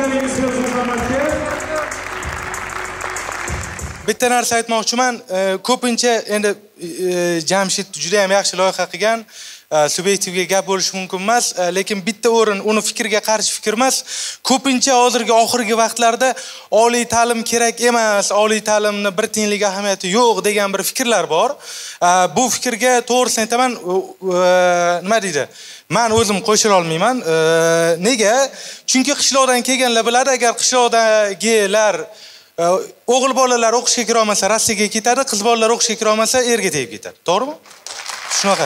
Qo'llaringizni so'zlamasga. Bitta narsa aytmoqchiman. Ko'pincha endi Jamshid juda ham yaxshi loyiha qilgan. Subyektivga gap bo'lishi mumkin emas, lekin bitta o'rin uni fikriga qarshi fikr emas. Ko'pincha hozirgi oxirgi vaqtlarda oliy ta'lim kerak emas, oliy ta'limni bir tiyinlik ahamiyati yo'q degan bir fikrlar bor. Bu fikrga to'g'risini aytaman, nima deydi? Men o'zim qo'shila olmayman. Nega? Chunki qishloqdan kelganlar biladi, agar qishloqdagilar o'g'il bolalar o'qishga kira olmasa Rossiyaga ketadi, qiz bolalar o'qishga kira olmasa erga tegib ketadi. To'g'rimi? Shunaqa.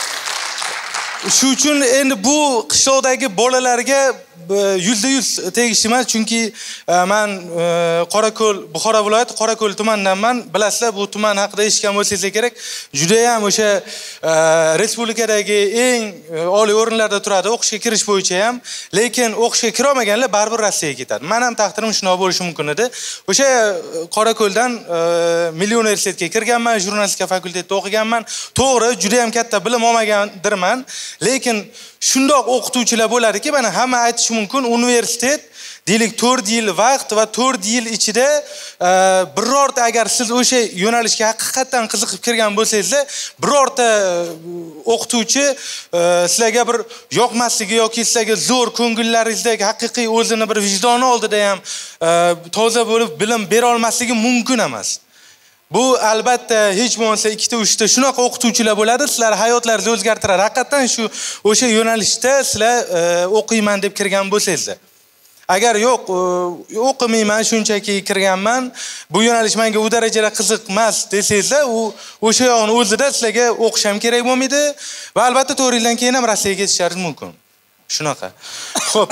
Shu uchun endi bu qishloqdagi bolalarga %100 tegishli emas, chunki men Qorako'l, Buxoro viloyati Qorako'l tumanidanman. Bilasizlar, bu tuman haqida eshitgan bo'lsangiz kerak. Juda ham o'sha respublikadagi eng oliy o'rinlarda turadi o'qishga kirish bo'yicha ham, lekin o'qishga kira olmaganlar baribir Rossiyaga ketadi. Men ham taqdirim shunaqa bo'lishi mumkin edi. O'sha Qorako'ldan Milliy universitetga kirganman, jurnalistika fakultetida o'qiganman. To'g'ri, juda ham katta bilim olmagandirman, lekin shundoq o'qituvchilar bo'ladiki, mana hamma aytish mumkin, universitet deylik 4 yil vaqt va 4 yil ichida birorta agar siz o'sha yo'nalishga haqiqatan qiziqib kirgan bo'lsangiz, birorta o'qituvchi sizlarga bir yoqmasligi yoki sizlarga zo'r ko'ngillaringizdagi haqiqiy o'zini bir vijdoni oldida ham toza bo'lib bilim bera olmasligi mumkin emas. Bu albatta hech bo'lmasa 2-3 ta shunaqa o'qituvchilar bo'ladi, sizlar hayotlaringizni o'zgartiradi. Haqiqatan shu o'sha yo'nalishda sizlar o'qiyman deb kirgan bo'lsangiz. Agar yo'q, o'qimayman, shunchaki kirganman, bu yo'nalish menga u darajada qiziq emas desangiz, o'sha yo'g'ini o'zida sizlarga o'qish ham kerak bo'lmaydi va albatta 4 yildan keyin ham Rossiyaga ketishingiz mumkin. Shunaqa. Xo'p.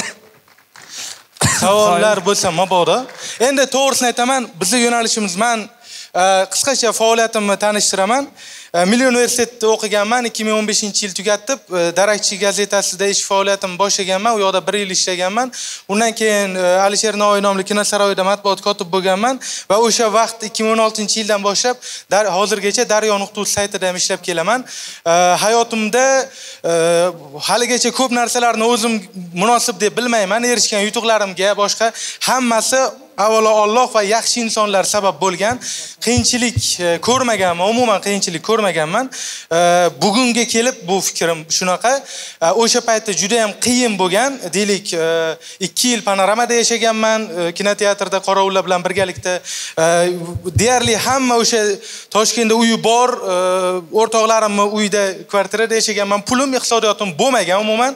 Savollar bo'lsa mabodo. Endi to'g'risini aytaman, bizning yo'nalishimiz men qisqacha faoliyatimni tanishtiraman. Milliy universitetda o'qiganman, 2015-yil tugatib, Darakchi gazetasida ish faoliyatimni boshlaganman. U yoqda 1 yil ishlaganman. Undan keyin Alisher Navoiy nomli kinosaroyda matbuot kotib bo'lganman va o'sha vaqt 2016-yildan boshlab hozirgacha Daryo.uz saytida ham ishlab kelaman. Hayotimda haligacha ko'p narsalarni o'zim munosib deb bilmayman. Erishgan yutuqlarimga boshqa hammasi avvalo Alloh va yaxshi insonlar sabab bo'lgan. Qiyinchilik ko'rmaganman, umuman qiyinchilik ko'rmaganman. Bugunga kelib bu fikrim shunaqa. O'sha paytda juda ham qiyin bo'lgan. Deylik, 2 yil panoramada yashaganman, kinoteatrda qorovullar bilan birgalikda. Deyarli hamma o'sha Toshkentda uyi bor, o'rtoqlarimni uyda, kvartirada yashaganman. Pulim, iqtisodiyotim bo'lmagan umuman.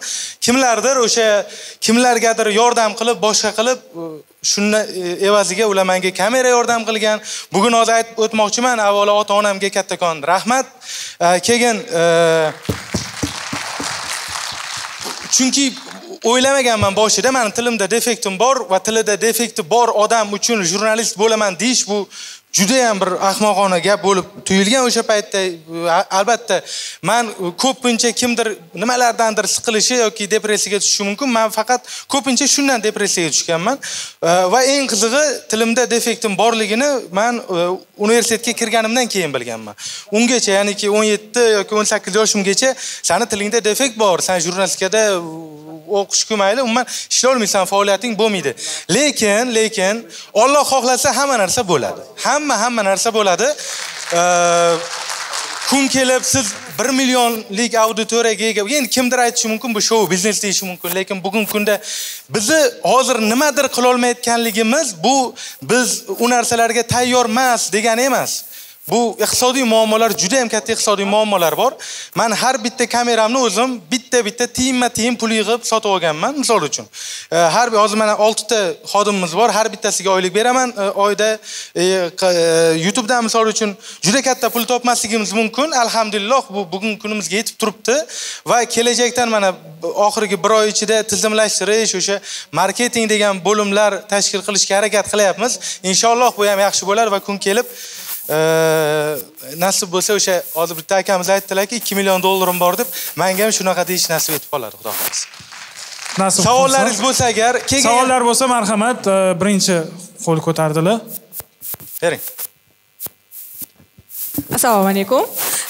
Kimlargadir yordam qilib, boshqa qilib shundan evaziga ular menga kamera yordam qilgan. Bugun hozir aytib o'tmoqchiman, avvalo ota-onamga kattakon rahmat. Keyin chunki o'ylamaganman boshida, meni tilimda defektim bor va tilida defekti bor odam uchun jurnalist bo'laman deyish bu juda ham bir ahmoqona gap bo'lib tuyulgan o'sha paytda. Albatta, men ko'pincha kimdir nimalardandir siqilishi yoki depressiyaga tushishi mumkin. Men faqat ko'pincha shundan depressiyaga tushganman. Va eng qizig'i, tilimda defektim borligini men universitetga kirganimdan keyin bilganman. Ungacha, ya'niki 17 yoki 18 yoshimgacha seni tilingda defekt bor, sen jurnalistikada o'qishga mayli, umuman ishlay olmaysan, faoliyating bo'lmaydi. Lekin Alloh xohlasa hamma narsa bo'ladi. Hamma narsa bo'ladi. Kun kelib siz 1 millionlik auditoriyaga ega. Endi kimdir aytishi mumkin, bu show biznes deyishi mumkin, lekin bugungi kunda bizni hozir nimadir qila olmayotganligimiz bu biz u narsalarga tayyor emas degani emas. Bu iqtisodiy muammolar, juda ham katta iqtisodiy muammolar bor. Men har bitta kameramni o'zim bitta tiyin pul yig'ib sotib olganman, misol uchun. Har bir hozir mana 6 ta xodimimiz bor, har bittasiga oylik beraman. Oyda YouTube dan misol uchun juda katta pul topmasligimiz mumkin. Alhamdulillah, bu bugungi kunimizga yetib turibdi va kelajakdan mana oxirgi 1 oy ichida tizimlashtirish, o'sha marketing degan bo'limlar tashkil qilishga harakat qilyapmiz. Inshaalloh bu ham yaxshi bo'lar va kun kelib nasib bo'lsa o'sha hozir bitta akamiz aytdilarki, $2 million bor deb, menga ham shunaqa deyish nasib etib qoladi, xudo xolasa. Savollaringiz bo'lsa agar, savollar bo'lsa marhamat, birinchi qo'l ko'tardilar. Bering. Assalomu alaykum.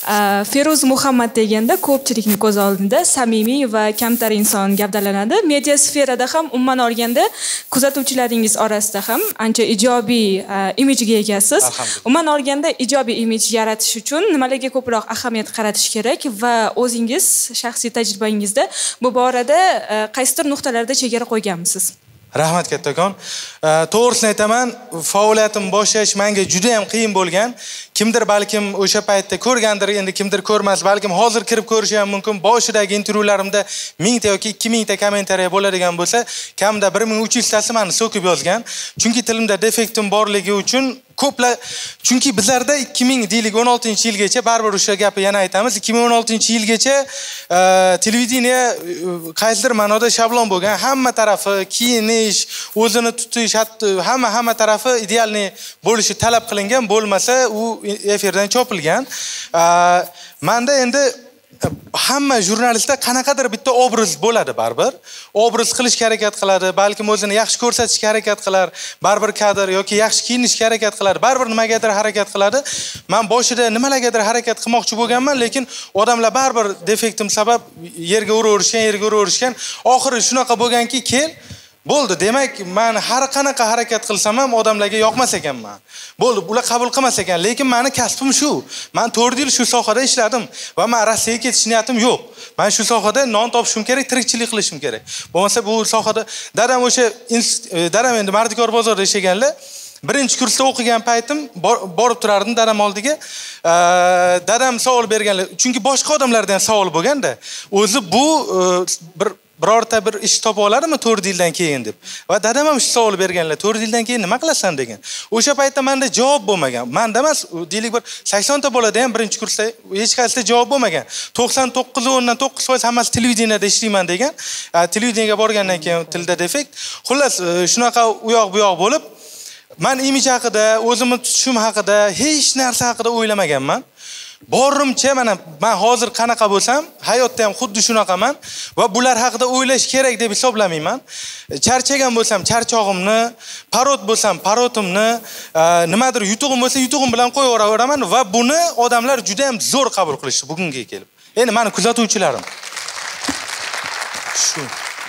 Feruz Muhammad deganda ko'pchilikning ko'z oldida samimiy va kamtar inson gavdalanadi. Media sferada ham umuman olganda kuzatuvchilaringiz orasida ham ancha ijobiy imijga egasiz. Umuman olganda ijobiy imij yaratish uchun nimalarga ko'proq ahamiyat qaratish kerak va o'zingiz shaxsiy tajribangizda bu borada qaysidir nuqtalarda chegara qo'yganmisiz? Rahmat kattakon. To'g'risini aytaman, faoliyatim boshlash menga juda ham qiyin bo'lgan. Kimdir balkim o'sha paytda ko'rgandir, endi kimdir ko'rmas, balkim hozir kirib ko'rishi ham mumkin. Boshidagi intervyularimda 1000 ta yoki 2000 ta kommentariya bo'ladigan bo'lsa, kamida 1300 tasi meni so'kib yozgan. Chunki tilimda defektim borligi uchun ko'plar, chunki bizlarda 2016-yilgacha baribir o'sha gapni yana aytamiz, 2016-yilgacha televideniya qaysidir ma'noda shablon bo'lgan, hamma tarafi kiyinish, o'zini tutish, hatto hamma tarafi idealniy bo'lishi talab qilingan, bo'lmasa u efirdan chopilgan. Menda endi hamma jurnalistda qanaqadir bitta obraz bo'ladi baribir. Obraz qilishga harakat qiladi, balkim o'zini yaxshi ko'rsatishga harakat qilar, baribir kadr yoki yaxshi kiyinishga harakat qiladi, baribir nimagadir harakat qiladi. Men boshida nimalargadir harakat qilmoqchi bo'lganman, lekin odamlar baribir defektim sabab yerga uraverishgan. Oxiri shunaqa bo'lganki, bo'ldi. Demak, men har qanaqa harakat qilsam ham odamlarga yoqmas ekanman. Bo'ldi, ular qabul qilmas ekan, lekin meni kasbim shu. Men 4 yil shu sohada ishladim va men Rossiyaga ketish niyatim yo'q. Men shu sohada non topishim kerak, tirikchilik qilishim kerak. Bo'lmasa bu sohada dadam endi Mardikor bozorida ishlaganlar. Birinchi kursda o'qigan paytim borib turardim dadam oldiga. Dadam savol berganlar, chunki boshqa odamlardan ham savol bo'lganda, o'zi bu birorta bir ish topa oladimi 4 yildan keyin deb. Va dadam ham shu savol berganlar, 4 yildan keyin nima qilasan degan. O'sha paytda menda javob bo'lmagan. Menda emas, deylik bir 80 ta bolada ham birinchi kursda hech qaysida javob bo'lmagan. 99.9% hammasi televideniyada ishlayman degan. Televideniyaga borgandan keyin tilda defekt. Xullas, shunaqa u yoq bu yoq bo'lib, men imij haqida, o'zimni tutishim haqida, hech narsa haqida o'ylamaganman. Borimcha men hozir qanaqa bo'lsam, hayotda ham xuddi shunaqaman va bular haqida o'ylash kerak deb hisoblamayman. Charchagan bo'lsam, charchog'imni, parod bo'lsam, parotimni, nimadir yutug'im bo'lsa, yutug'im bilan qo'yaveraman va buni odamlar juda ham zo'r qabul qilishdi bugunga kelib. Endi meni kuzatuvchilarim. Shu.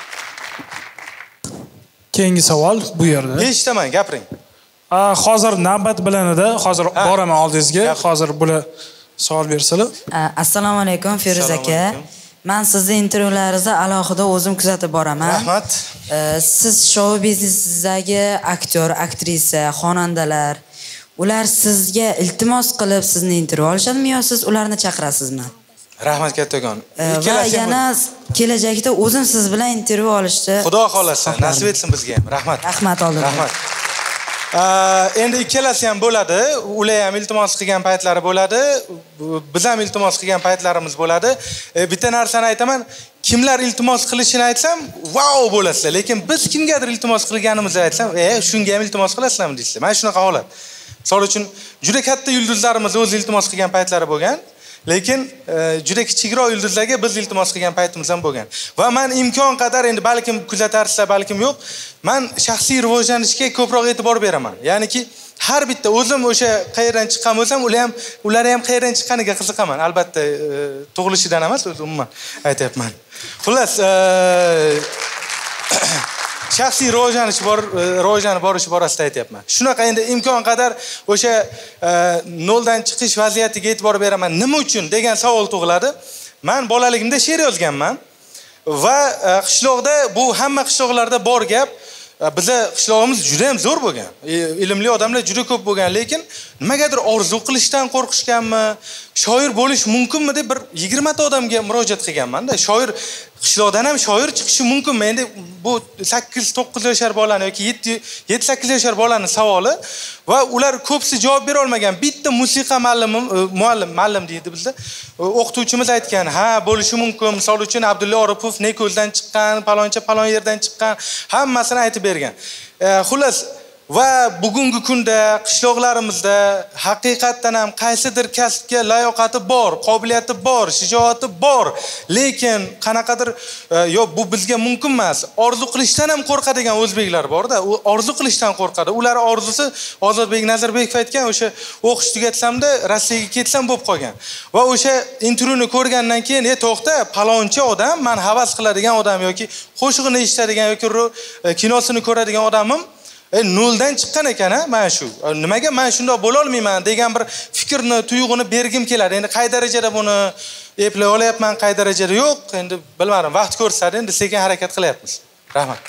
Keyingi savol bu yerda. Eshitaman, gapiring. Hozir navbat bilan edi. Hozir boraman oldingizga. Hozir bular savol bersalar. Assalomu alaykum Feruz aka. Men sizning intervyularingizni alohida o'zim kuzatib boraman. Rahmat. Siz shou biznesidagi aktyor, aktrisa, xonandalar, ular sizga iltimos qilib sizni intervyu olishadimi yo siz ularni chaqirasizmi? Rahmat kattakon. Va yana kelajakda o'zim siz bilan intervyu olishni Xudo xolasa, nasib etsin bizga ham. Rahmat. Rahmat oldin. Rahmat. Endi ikkalasi ham bo'ladi. Ular ham iltimos qilgan paytlari bo'ladi. Biz ham iltimos qilgan paytlarimiz bo'ladi. Bitta narsani aytaman, kimlar iltimos qilishini aytsam, wow bo'lasizlar. Lekin biz kimgadir iltimos qilganimizni aytsam, shunga ham iltimos qilasizlarmi deysizlar. Mana shunaqa holat. Misol uchun, juda katta yulduzlarimiz o'z iltimos qilgan paytlari bo'lgan. Lekin juda kichikroq yulduzlarga biz iltimos qilgan paytimiz ham bo'lgan. Va men imkon qadar endi balkim kuzatarsizlar, balkim yo'q, men shaxsiy rivojlanishga ko'proq e'tibor beraman. Ya'niki har bitta o'zim o'sha qayerdan chiqqan bo'lsam, ular ham qayerdan chiqqaniga qiziqaman. Albatta, tug'ilishidan emas, o'zi umuman aytayapman. Xullas, shaxsiy rivojlanib borish borasida aytayapman. Shunaqa endi imkon qadar o'sha noldan chiqish vaziyatiga e'tibor beraman. Nima uchun degan savol tug'iladi. Men bolaligimda she'r yozganman va qishloqda, bu hamma qishloqlarda bor gap, biza qishlog'imiz juda ham zo'r bo'lgan. Ilmli odamlar juda ko'p bo'lgan, lekin nimagadir orzu qilishdan qo'rqishganmi, shoir bo'lish mumkinmi deb bir 20 ta odamga murojaat qilganman-da. Shoir qishloqdan ham shoir chiqishi mumkinmi? Endi bu 8-9 yoshar bolani yoki 7-8 yoshar bolani savoli va ular ko'psi javob bera olmagan. Bitta musiqa muallim deydi bizda. O'qituvchimiz aytgan, "Ha, bo'lishi mumkin. Misol uchun Abdulla Oripov Neko'ldan chiqqan, paloncha palon yerdan chiqqan, hammasini aytib bergan." Xullas, va bugungi kunda qishloqlarimizda haqiqatdan ham qaysidir kasbga layoqati bor, qobiliyati bor, shijoati bor, lekin qanaqadir yo bu bizga mumkin emas, orzu qilishdan ham qo'rqadigan o'zbeklar bor-da, u orzu qilishdan qo'rqadi. Ular orzusi Ozodbek Nazarbekov aytgan, o'sha o'qish tugatsamda Rossiyaga ketsam bo'lib qolgan. Va o'sha intervyuni ko'rgandan keyin, to'xta, palonchi odam, men havas qiladigan odam yoki qo'shig'ini eshitadigan yoki kinosini ko'radigan odamim noldan chiqqan ekan, mana shu. Nimaga men shunday bo'la olmayman degan bir fikrni, tuyg'uni bergim keladi. Endi qay darajada buni eplay olyapman, qay darajada yo'q, endi bilmadim, vaqt ko'rsatadi, endi sekin harakat qilyapmiz. Rahmat.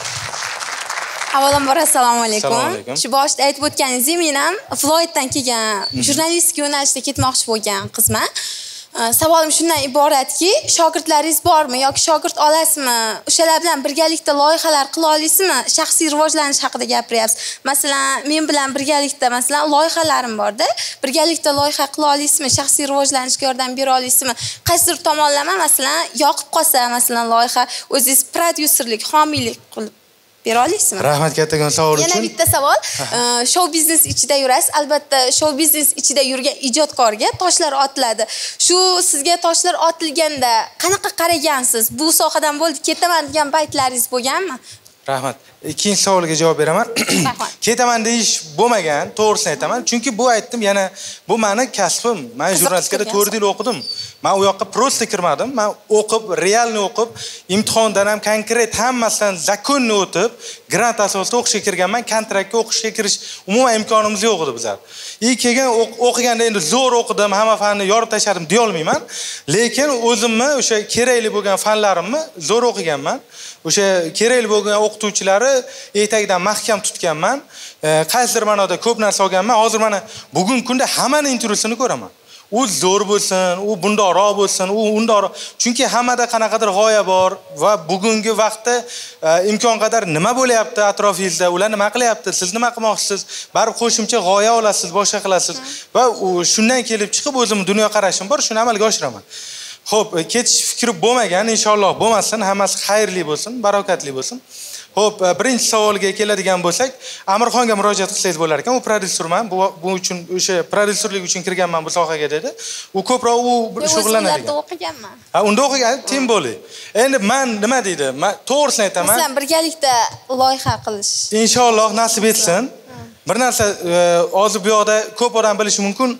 Avvalambor assalomu alaykum. Shu boshida aytib o'tganingizdek, men ham Floyddan kelgan jurnalistika yo'nalishida ketmoqchi bo'lgan qizman. Savolim shundan iboratki, shogirdlaringiz bormi yoki shogird olasizmi? O'shalar bilan birgalikda loyihalar qila olasizmi? Shaxsiy rivojlanish haqida gapiryapsiz. Masalan, men bilan birgalikda masalan loyihalarim borda. Birgalikda loyiha qila olasizmi? Shaxsiy rivojlanishga yordam bera olasizmi? Qaysidir tomonlama masalan yoqib qolsa, masalan loyiha o'zingiz prodyuserlik, homiylik qilib bera olasizmi? Rahmat kattakon savol uchun. Yana bitta savol. Show biznes ichida yurasiz. Albatta, show biznes ichida yurgan ijodkorga toshlar otiladi. Shu sizga toshlar otilganda qanaqa qaragansiz? Bu sohadan bo'ldi, ketaman degan paytlaringiz bo'lganmi? Rahmat. Ikkinchi savolga javob beraman. Ketaman deyish bo'lmagan, to'g'risini aytaman. Chunki bu aytdim, yana bu meni kasbim. Men jurnalistikada 4 yil o'qidim. Men u yoqqa prosta kirmadim. Men o'qib, realni o'qib, imtihondan ham konkret hammasidan zakonni o'tib, grant asosida o'qishga kirganman. Kontraktga o'qishga kirish umuman imkonimiz yo'q edi bizlar. Kelgan o'qiganda endi zo'r o'qidim, hamma fanni yorib tashladim deya olmayman. Lekin o'zimni o'sha kerakli bo'lgan fanlarimni zo'r o'qiganman. O'sha kerakli bo'lgan o'qituvchilari etagdan mahkam tutganman. Qaysidir ma'noda ko'p narsa olganman. Hozir mana bugungi kunda hammaning intervyusini ko'raman. U zo'r bo'lsin, u bundoqroq bo'lsin, u undoqroq. Chunki hammada qanaqadir g'oya bor va bugungi vaqtda imkon qadar nima bo'layapti atrofingizda, ular nima qilyapti, siz nima qilmoqchisiz, baribir qo'shimcha g'oya olasiz, boshqa qilasiz va shundan kelib chiqib o'zim dunyo qarashim bor, shuni amalga oshiraman. Xo'p, ketish fikri bo'lmagan, inshaalloh bo'lmasin, hammasi xayrli bo'lsin, barokatli bo'lsin. Xo'p, birinchi savolga keladigan bo'lsak, Amirxonga murojaat qilsangiz bo'lar ekan. U prodyuserman. Bu uchun o'sha prodyuserlik uchun kirganman bu sohaga dedi. U ko'proq u shug'ullanadi. Unda o'qiganman. Ha, unda o'qigan, teng bo'ling. Endi men nima deydi? Men to'g'risini aytaman. Masalan, birgalikda loyiha qilish. Inshaalloh nasib etsin. Bir narsa hozir bu yoqda ko'p odam bilishi mumkin.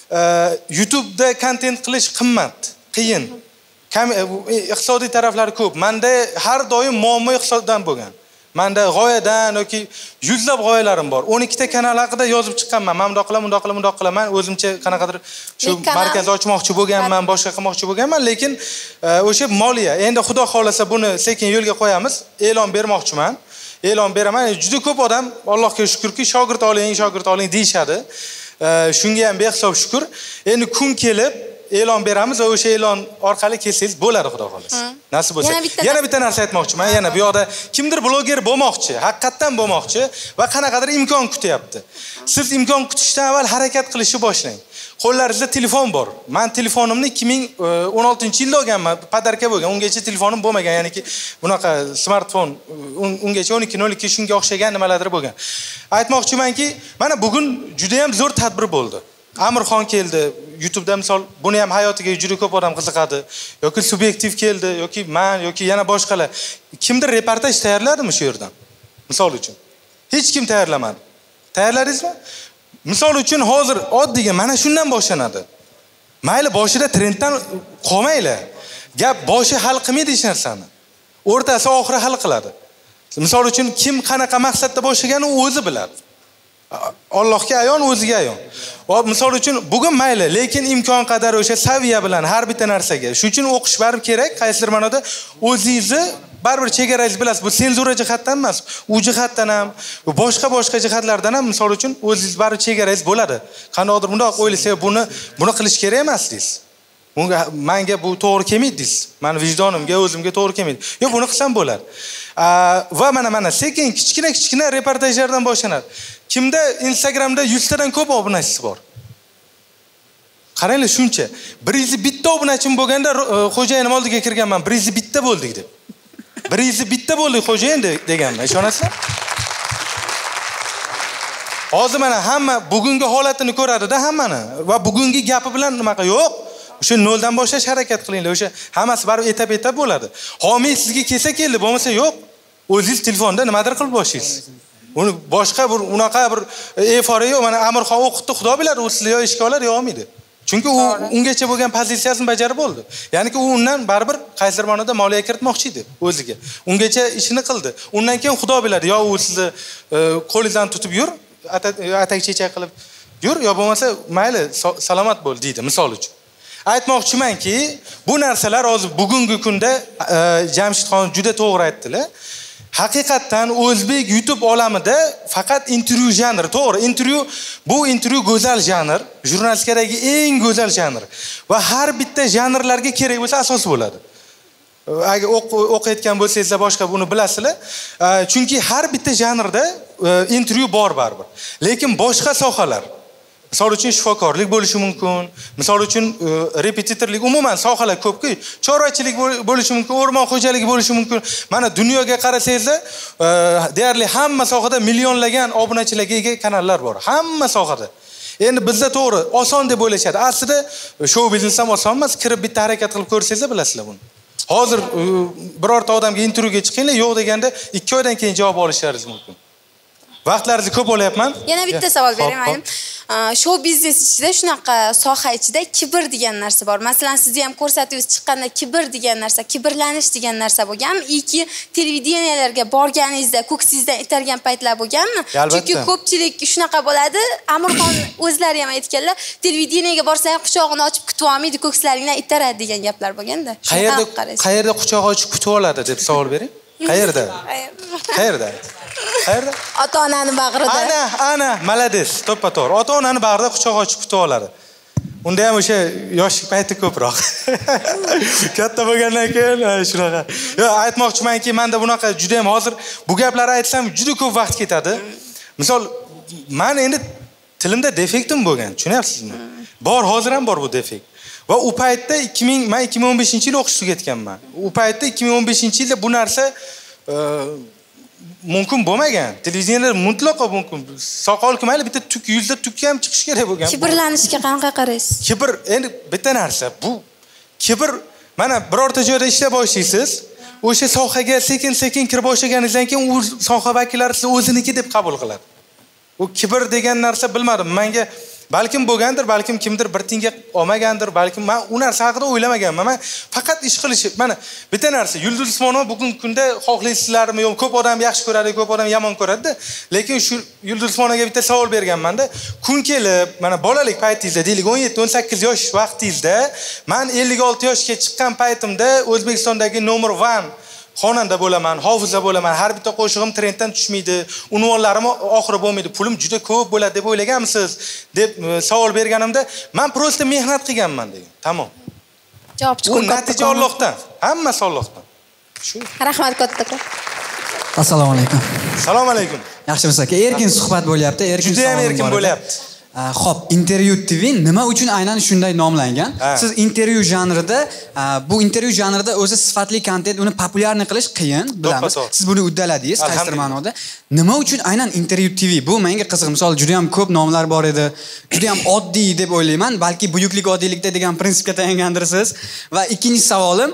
YouTube'da kontent qilish qimmat, qiyin. Iqtisodiy taraflari ko'p. Menda har doim muammo iqtisoddan bo'lgan. Menda g'oyadan yoki yuzlab g'oyalarim bor. 12 ta kanal haqida yozib chiqqanman. Men bundoq qilaman. O'zimcha qanaqadir shu markaz ochmoqchi bo'lganman, boshqa qilmoqchi bo'lganman, lekin o'sha moliya. Endi Xudo xolasa buni sekin yo'lga qo'yamiz. E'lon bermoqchiman. E'lon beraman. Juda ko'p odam, Allohga shukrki, shogird oling deyshadi. Shunga ham behisob shukr. Endi kun kelib e'lon beramiz va o'sha e'lon orqali kelsangiz bo'ladi, Xudo xolasa. Nasib bo'lsa. Yana bitta narsa aytmoqchiman. Yana bu yoqda kimdir bloger bo'lmoqchi, haqiqatan bo'lmoqchi va qanaqadir imkon kutyapti. Siz imkon kutishdan avval harakat qilishni boshlang. Qo'llaringizda telefon bor. Men telefonimni 2016-yilda olganman, padarka bo'lgan. Ungacha telefonim bo'lmagan, ya'niki bunaqa smartfon ungacha 1202 shunga o'xshagan nimalardir bo'lgan. Aytmoqchimanki, mana bugun juda ham zo'r tadbir bo'ldi. Amirxon keldi, YouTube'da misol buni ham hayotiga juda ko'p odam qiziqadi, yoki subyektiv keldi, yoki men, yoki yana boshqalar. Kimdir reportaj tayyorladimi shu yerdan? Misol uchun. Hech kim tayyorlamadi. Tayyorladingizmi? Misol uchun hozir oddiga mana shundan boshlanadi. Mayli boshida trenddan qolmaylar. Gap boshi hal qilmaydi hech narsani. O'rtasi oxiri hal qiladi. Misol uchun kim qanaqa maqsadda boshlaganini o'zi biladi. Allohga ayon, o'ziga ayon. Va misol uchun bugun mayli, lekin imkon qadar o'sha saviya bilan har bitta narsaga. Shuning uchun o'qish baribir kerak. Qaysidir ma'noda o'zingizni baribir chegarangiz bilasiz. Bu senzura jihatdan emas, u jihatdan ham, boshqa jihatlardan ham misol uchun o'zingiz baribir chegarangiz bo'ladi. Qanaqadir bundoq o'ylasangiz, buni qilish kerak emas deysiz. Menga bu to'g'ri kelmaydi deysiz. Meni vijdonimga, o'zimga to'g'ri kelmaydi. Yo'q, buni qilsam bo'ladi. Va mana sekin kichkina reportajlardan boshlanadi. Kimda Instagramda 100 tadan ko'p obunachisi bor. Qaranglar shuncha. 101 obunachim bo'lganda xo'jayinim oldiga kirganman, 101 bo'ldik deb. 101 bo'ldik xo'jayin deganman, ishonasizlar? Hozir mana hamma bugungi holatini ko'radi-da hammani va bugungi gapi bilan nima yo'q. O'sha noldan boshlash harakat qilinglar. O'sha hammasi baribir etap bo'ladi. Homiy sizga kelsa keldi, bo'lmasa yo'q. O'zingiz telefonda nimadir qilib boshlaysiz. Uni boshqa bir unaqa bir eforiya mana Amirxon o'qitdi, Xudo biladi, u sizlar yo ishga olar yo olmaydi. Chunki u ungacha bo'lgan pozitsiyasini bajarib bo'ldi. Ya'niki u undan baribir qaysidir ma'noda moliya kiritmoqchi edi o'ziga. Ungacha ishini qildi. Undan keyin Xudo biladi, yo u sizni qo'lingizdan tutib yur, atak-chechak qilib yur, yo bo'lmasa mayli salomat bo'l deydi, misol uchun. Aytmoqchimanki, bu narsalar hozir bugungi kunda Jamshidxon juda to'g'ri aytdilar. Haqiqatan o'zbek YouTube olamida faqat intervyu janri, to'g'ri, bu intervyu go'zal janr, jurnalistikadagi eng go'zal janr va har bitta janrlarga kerak bo'lsa asos bo'ladi. Agar o'qiyotgan bo'lsangizlar boshqa buni bilasizlar. Chunki har bitta janrda intervyu bor baribir. Lekin boshqa sohalar, misol uchun shifokorlik bo'lishi mumkin, misol uchun repetitorlik, umuman sohalar ko'pki, chorvachilik bo'lishi mumkin, o'rmon xo'jaligi bo'lishi mumkin. Mana dunyoga qarasangizlar, deyarli hamma sohada millionlagan obunachilarga ega kanallar bor. Hamma sohada. Endi bizda to'g'ri, oson deb o'ylashadi. Aslida show biznes ham oson emas. Kirib bitta harakat qilib ko'rsangizlar bilasizlar buni. Hozir birorta odamga intervyuga chiqinglar, yo'q deganda 2 oydan keyin javob olishlaringiz mumkin. Vaqtlaringizni ko'p olyapman. Yana bitta savol beraman. Show biznes ichida shunaqa soha ichida kibr degan narsa bor. Masalan, sizni ham ko'rsatuvsiz chiqqanda kibr degan narsa, kibrlanish degan narsa bo'lganmi? Yoki televideniyalarga borganingizda ko'ksingizdan itargan paytlar bo'lganmi? Chunki ko'pchilik shunaqa bo'ladi. Amirxon o'zlari ham aytganlar, televideniyaga borsang quchog'ini ochib kutib olmaydi, ko'kslaringdan itaradi degan gaplar bo'lganda. Qayerda quchoq ochib kutib oladi deb savol bering. Qayerda? Qayerda? Ota-onani bag'rida. Ana, malades, to'ppa-to'g'ri. Ota-onani bag'rida quchoq ochib kutib oladi. Unda ham o'sha yoshlik payti ko'proq. Katta bo'lgandan keyin shunaqa. Yo, aytmoqchimanki, menda bunaqa juda ham hozir bu gaplarni aytsam juda ko'p vaqt ketadi. Misol, men endi tilimda defektim bo'lgan, tushunyapsizmi? Bor, hozir ham bor bu defekt. Va u paytda men 2015-yil o'qish tugatganman. U paytda 2015-yilda bu narsa mumkin bo'lmagan. Televiziyalar mutlaqo mumkin. Soqol mayli bitta tuk yuzda tukka ham chiqish kerak bo'lgan. Kibrlanishga qanaqa qaraysiz? Kibr endi bitta narsa. Bu kibr mana birorta joyda ishlab boshlaysiz, o'sha sohaga sekin-sekin kirib boshlaganingizdan keyin u soha vakillari sizni o'ziniki deb qabul qiladi. U kibr degan narsa bilmadim. Menga balkim bo'lgandir, balkim kimdir bir tinga olmagandir, balkim men u narsa haqida o'ylamaganman. Men faqat ish qilish. Mana bitta narsa, Yulduz Usmonova bugungi kunda xohlaysizlarmi yo'q, ko'p odam yaxshi ko'radi, ko'p odam yomon ko'radi-da. Lekin shu Yulduz Usmonovaga bitta savol berganman-da. Kun kelib, mana bolalik paytingizda, deylik 17-18 yosh vaqtingizda, men 56 yoshga chiqqan paytimda O'zbekistondagi number 1 xonanda bo'laman, hofiza bo'laman, har bitta qo'shig'im trenddan tushmaydi, unvonlarim oxiri bo'lmaydi, pulim juda ko'p bo'ladi deb o'ylaganmisiz deb savol berganimda, men prosta mehnat qilganman degan. Tamom. Javob chiqdi. U natija Allohdan, hammasi Allohdan. Shu. Rahmat kattakon. Assalomu alaykum. Assalomu alaykum. Yaxshimisiz aka? Erkin suhbat bo'lyapti, erkin. Juda ham erkin bo'lyapti. Xo'p, intervyu TV nima uchun aynan shunday nomlangan? Siz intervyu janrida, bu intervyu janrida o'zi sifatli kontent, uni populyarni qilish qiyin, bilamiz. Siz buni uddaladingiz, qaysidir ma'noda. Nima uchun aynan intervyu TV? Bu menga qiziq. Misol, juda ham ko'p nomlar bor edi. Juda ham oddiy deb o'ylayman. Balki buyuklik oddiylikda degan prinsipga tayangandirsiz. Va ikkinchi savolim,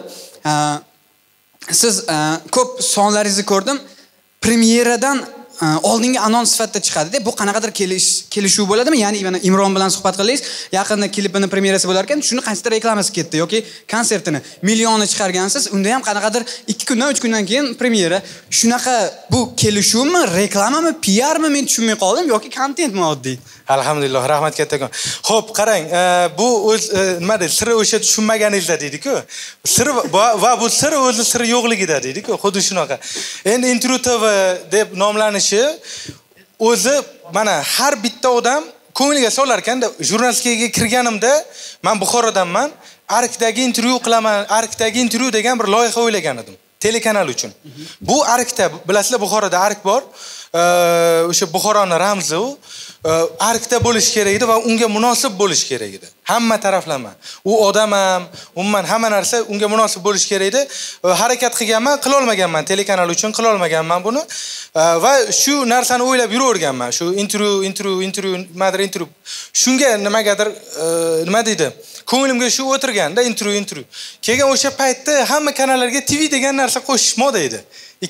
siz ko'p sonlaringizni ko'rdim. Premyeradan oldingi anons sifatida chiqadi deb, bu qanaqadir kelishuv bo'ladimi? Ya'ni mana Imron bilan suhbat qildingiz, yaqinda klipini premyerasi bo'lar ekan, shuni qaysidir reklamasi ketdi yoki konsertini millionni chiqargansiz, unda ham qanaqadir 2 kundan 3 kundan keyin premyera. Shunaqa bu kelishuvmi, reklamami, PR-mi men tushunmay qoldim yoki kontentmi oddiy? Alhamdulillah, rahmat kattakon. Xo'p, qarang, bu o'z nima deydi, siri o'sha tushunmaganingizda deydi-ku. Sir va bu sir o'zi siri yo'qligida deydi-ku, xuddi shunaqa. Endi Intervyu TV deb nomlanishi o'zi mana har bitta odam ko'ngliga solar ekanda. Jurnalistikaga kirganimda, men Buxorodanman, Arkdagi intervyu qilaman, Arkdagi intervyu degan bir loyiha o'ylagan edim. telekanal uchun. Bu Arkda, bilasizlar, Buxoroda Ark bor. O'sha Buxoroning ramzi u. Arkda bo'lish kerak edi va unga munosib bo'lish kerak edi. Hamma taraflama. U odam ham, umuman hamma narsa unga munosib bo'lish kerak edi. Harakat qilganman, qila olmaganman, telekanal uchun qila olmaganman buni. Va shu narsani o'ylab yuraverganman. Shu intervyu. Shunga nimagadir nima deydi? Ko'nglimga shu o'tirganda intervyu. Keyin o'sha paytda hamma kanallarga TV degan narsa qo'shish moda edi.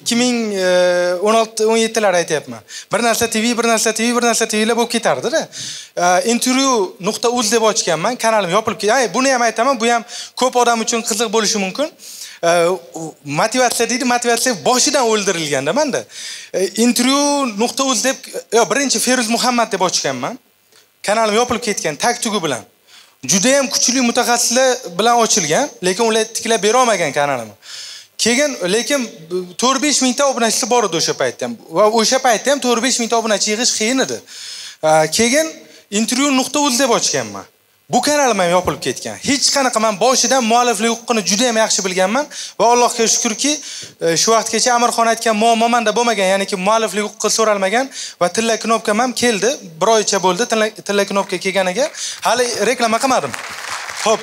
2016-17lar aytayapman. Bir narsa TV lar bo'lib ketardi-da. intervyu.uz deb ochganman, kanalim yopilib ketdi. Buni ham aytaman, bu ham ko'p odam uchun qiziq bo'lishi mumkin. Motivatsiya deydi, motivatsiya boshidan o'ldirilganda menda. intervyu.uz deb birinchi Feruz Muhammad deb ochganman. Kanalim yopilib ketgan tag tugi bilan. Juda ham kuchli mutaxassislar bilan ochilgan, lekin ular tiklab bera olmagan kanalimni. Keyin lekin 4-5 mingta obunachisi bor edi o'sha paytda ham. Va o'sha paytda ham 4-5 mingta obunachi yig'ish qiyin edi. Keyin intervyu.uz deb ochganman. Bu kanalim ham yopilib ketgan. Hech qanaqa men boshidan mualliflik huquqini juda ham yaxshi bilganman va Allohga shukrki, shu vaqtgacha Amirxon aytgan muammo menda bo'lmagan, ya'niki mualliflik huquqi so'ralmagan va tilla knopkam ham keldi. Bir oycha bo'ldi tilla knopka kelganiga. Hali reklama qilmadim. Xo'p.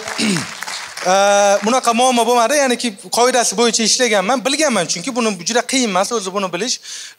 Bunaqa muammo bo'lmadi, ya'niki qoidasi bo'yicha ishlaganman, bilganman, chunki buni juda qiyin emas o'zi buni bilish.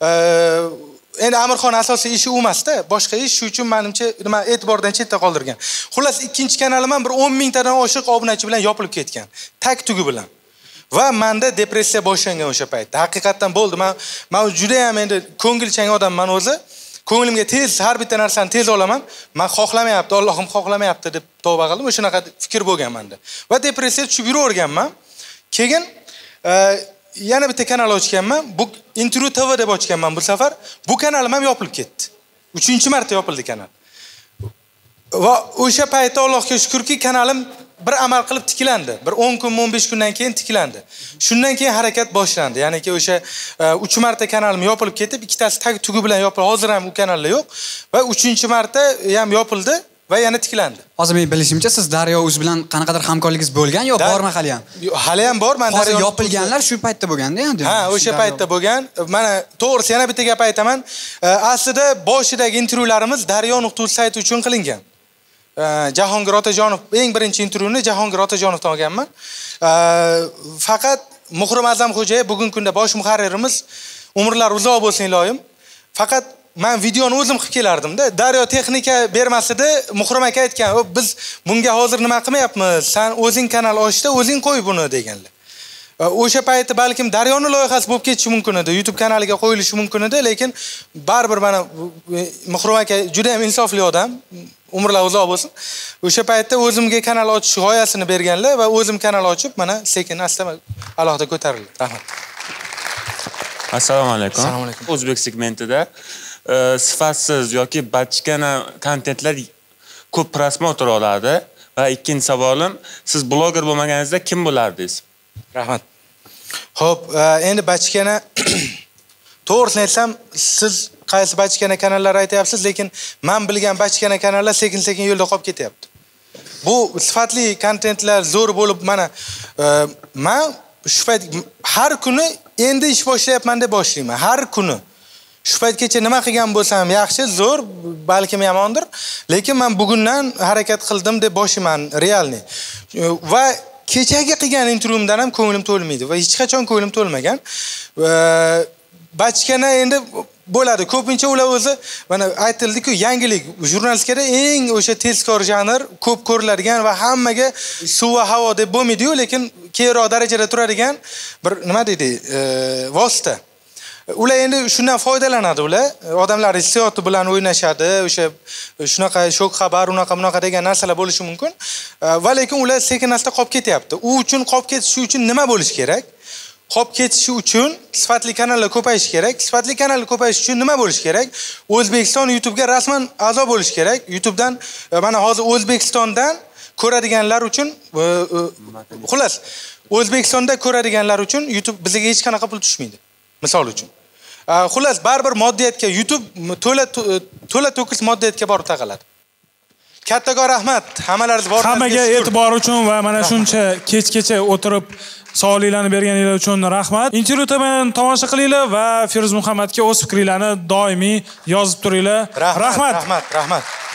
Endi Amirxon asosiy ishi u emas-da, boshqa ish, shu uchun menimcha nima e'tibordan chetda qoldirgan. Xullas, ikkinchi kanalim ham bir 10 mingtadan oshiq obunachi bilan yopilib ketgan, tag tugi bilan. Va menda depressiya boshlangan o'sha paytda. Haqiqatan bo'ldi. Men juda ham endi ko'ngilchang odamman o'zi. Ko'nglimga tez har bitta narsani tez olaman. Men xohlamayapti, Allohim xohlamayapti deb tavba qildim. O'shanaqa fikr bo'lgan menda. Va depressiya tushib yuraverganman. Keyin yana bitta kanal ochganman. Bu Intervyu TV deb ochganman bu safar. Bu kanalim ham yopilib ketdi. 3-marta yopildi kanal. Va o'sha paytda Allohga shukrki, kanalim bir amal qilib tiklandi. Bir 10 kun, 15 kundan keyin tiklandi. Shundan keyin harakat boshlandi. Ya'niki o'sha 3 marta kanalim yopilib ketib, ikkitasi tag tugi bilan yopildi. Hozir ham u kanalda yo'q va 3-marta ham yopildi va yana tiklandi. Hozir men bilishimcha siz Daryo.uz bilan qanaqadir hamkorligingiz bo'lgan yo bormi hali ham? Hali ham bor. Men hozir yopilganlar shu paytda bo'lganda endi. Ha, o'sha paytda bo'lgan. Mana to'g'risi yana bitta gap aytaman. Aslida boshidagi intervyularimiz Daryo.uz sayti uchun qilingan. Jahongir Otajonov eng birinchi intervyuni Jahongir Otajonovdan olganman. Faqat Muhrim A'zamxo'jayev bugungi kunda bosh muharririmiz, umrlar uzoq bo'lsin iloyim. Faqat men videoni o'zim qilib kelardim-da. Daryo texnika bermasida Muhrim aka aytgan, "Biz bunga hozir nima qilmayapmiz? Sen o'zing kanal ochda, o'zing qo'y buni" deganlar. O'sha paytda balkim Daryoning loyihasi bo'lib ketishi mumkin edi, YouTube kanaliga qo'yilishi mumkin edi, lekin baribir mana Muhrim aka juda ham insofli odam. Umrlar uzoq bo'lsin. O'sha paytda o'zimga kanal ochish g'oyasini berganlar va o'zim kanal ochib, mana sekin asta alohida ko'tarildi. Rahmat. Assalomu alaykum. Assalomu alaykum. O'zbek segmentida sifatsiz yoki bachkana kontentlar ko'p prosmotr oladi va ikkinchi savolim, siz bloger bo'lmaganingizda kim bo'lardingiz? Rahmat. Xo'p, endi bachkana to'g'risini aytsam, siz qaysi bachkana kanallar aytyapsiz, lekin men bilgan bachkana kanallar sekin-sekin yo'lda qolib ketyapti. Bu sifatli kontentlar zo'r bo'lib, mana men shu payt har kuni endi ish boshlayapman deb boshlayman. Har kuni. Shu paytgacha nima qilgan bo'lsam yaxshi, zo'r, balkim yomondir, lekin men bugundan harakat qildim deb boshlayman, realni. Va kechagi qilgan intervyumdan ham ko'nglim to'lmaydi va hech qachon ko'nglim to'lmagan. Bachkana endi bo'ladi. Ko'pincha ular o'zi mana aytildi-ku, yangilik jurnalistikada eng o'sha tezkor janr, ko'p ko'riladigan va hammaga suv va havo deb bo'lmaydi-yu, lekin keyinroq darajada turadigan bir nima deydi, vosita. Ular endi shundan foydalanadi ular. Odamlar hissiyoti bilan o'ynashadi, o'sha shunaqa shok xabar, unaqa degan narsalar bo'lishi mumkin. Va lekin ular sekin-asta qolib ketyapti. U uchun qolib ketishi uchun nima bo'lish kerak? Qolib ketishi uchun sifatli kanallar ko'payishi kerak. Sifatli kanallar ko'payishi uchun nima bo'lish kerak? O'zbekiston YouTube'ga rasman a'zo bo'lish kerak. YouTube'dan mana hozir O'zbekistondan ko'radiganlar uchun xullas, O'zbekistonda ko'radiganlar uchun YouTube bizga hech qanaqa pul tushmaydi. Misol uchun. Xullas, baribir moddiyatga YouTube to'la to'kis moddiyatga borib taqaladi. Kattakon rahmat. Hammaga e'tibor uchun va mana shuncha kechgacha o'tirib savollarni berganinglar uchun rahmat. Intervyuni tomosha qilinglar va Feruz Muhammadga o'z fikringizni doimiy yozib turinglar. Rahmat.